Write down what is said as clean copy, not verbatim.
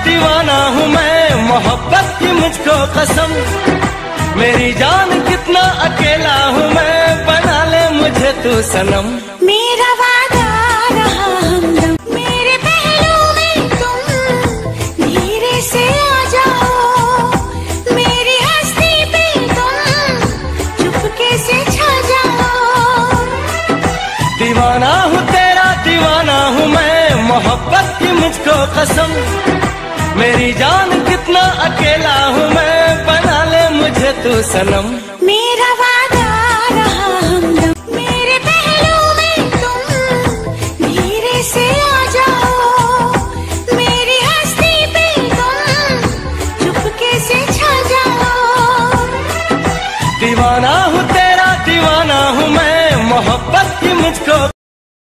दीवाना हूँ मैं, मोहब्बत की मुझको कसम। मेरी जान कितना अकेला हूँ मैं, बना ले मुझे तू सनम। मेरा वादा रहा हमदम, मेरे पहलू में तुम धीरे से आ जाओ। मेरी हस्ती पे तुम चुपके से छा जाओ। दीवाना हूँ तेरा दीवाना हूँ मैं, मोहब्बत की मुझको कसम। मेरी जान कितना अकेला हूँ मैं, बना ले मुझे तू सनम। मेरा वादा रहा हमदम, मेरे पहलू में तुम धीरे से आ जाओ। मेरी हस्ती पे तुम चुपके से छा जाओ। दीवाना हूँ